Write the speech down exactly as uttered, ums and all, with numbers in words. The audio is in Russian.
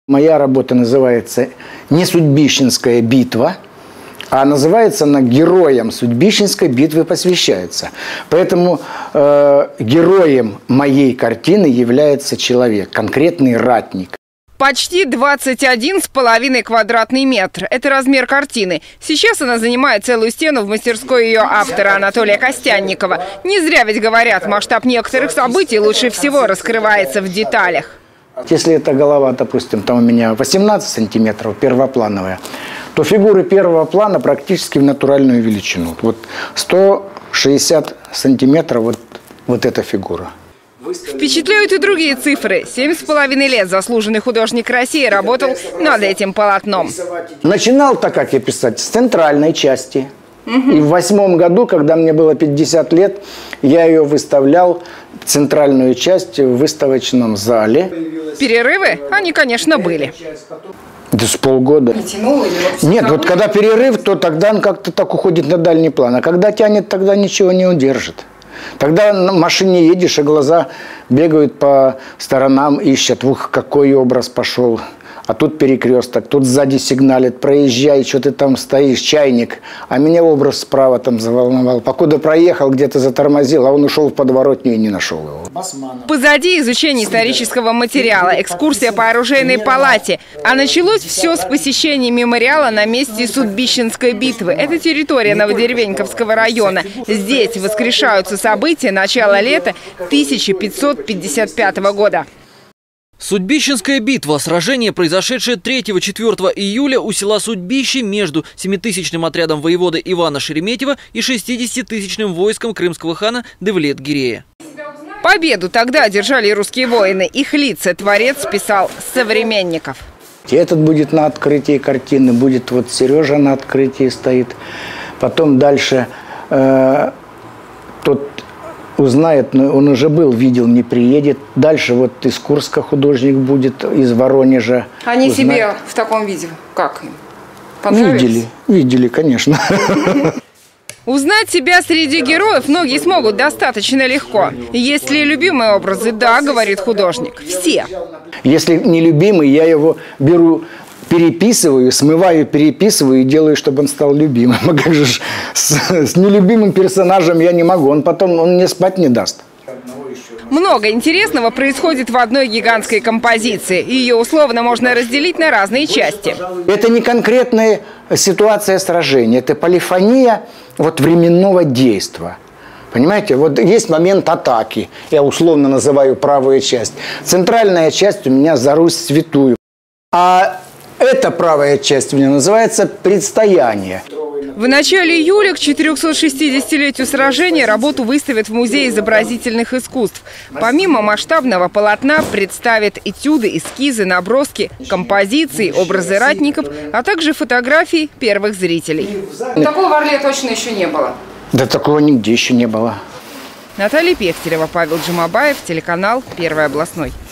Моя работа называется не «Судьбищенская битва», а называется она «Героям Судьбищенской битвы посвящается». Поэтому э, героем моей картины является человек, конкретный ратник. Почти двадцать один с половиной квадратный метр. Это размер картины. Сейчас она занимает целую стену в мастерской ее автора Анатолия Костянникова. Не зря ведь говорят, масштаб некоторых событий лучше всего раскрывается в деталях. Если эта голова, допустим, там у меня восемнадцать сантиметров, первоплановая, то фигуры первого плана практически в натуральную величину. Вот сто шестьдесят сантиметров вот, вот эта фигура. Впечатляют и другие цифры. Семь с половиной лет заслуженный художник России работал над этим полотном. Начинал, так как я писать, с центральной части. Угу. И в восьмом году, когда мне было пятьдесят лет, я ее выставлял, центральную часть, в выставочном зале. Перерывы? Они, конечно, были. Это с полгода. Не тянул или Нет, вот когда перерыв, то тогда он как-то так уходит на дальний план. А когда тянет, тогда ничего не удержит. Тогда на машине едешь, и глаза бегают по сторонам, ищут, ух, какой образ пошел. А тут перекресток, тут сзади сигналит, проезжай, что ты там стоишь, чайник. А меня образ справа там заволновал. Покуда проехал, где-то затормозил, а он ушел в подворотню и не нашел его. Позади изучение исторического материала, экскурсия по оружейной палате. А началось все с посещения мемориала на месте Судьбищенской битвы. Это территория Новодеревеньковского района. Здесь воскрешаются события начала лета тысяча пятьсот пятьдесят пятого года. Судьбищенская битва – сражение, произошедшее третьего-четвёртого июля у села Судьбище между семитысячным отрядом воеводы Ивана Шереметьева и шестидесятитысячным войском крымского хана Девлет-Гирея. Победу тогда одержали русские воины. Их лица творец писал с современников. Этот будет на открытии картины, будет вот Сережа на открытии стоит. Потом дальше э, тот... узнает, но он уже был, видел, не приедет. Дальше вот из Курска художник будет, из Воронежа. Они узнает. себе в таком виде, как им? Понравились? Видели, видели, конечно. Узнать себя среди героев многие смогут достаточно легко. Есть ли любимые образы? Да, говорит художник. Все. Если не любимый, я его беру, переписываю, смываю, переписываю и делаю, чтобы он стал любимым. А как же с, с нелюбимым персонажем я не могу, он потом он мне спать не даст. Много интересного происходит в одной гигантской композиции. Ее условно можно разделить на разные части. Это не конкретная ситуация сражения, это полифония вот временного действия. Понимаете, вот есть момент атаки, я условно называю правую часть. Центральная часть у меня за Русь святую. А эта правая часть у меня называется «Предстояние». В начале июля к четырехсотшестидесятилетию сражения работу выставят в Музее изобразительных искусств. Помимо масштабного полотна представят этюды, эскизы, наброски, композиции, образы ратников, а также фотографии первых зрителей. Такого в Орле точно еще не было. Да такого нигде еще не было. Наталья Пехтерева, Павел Джумабаев, телеканал «Первый областной».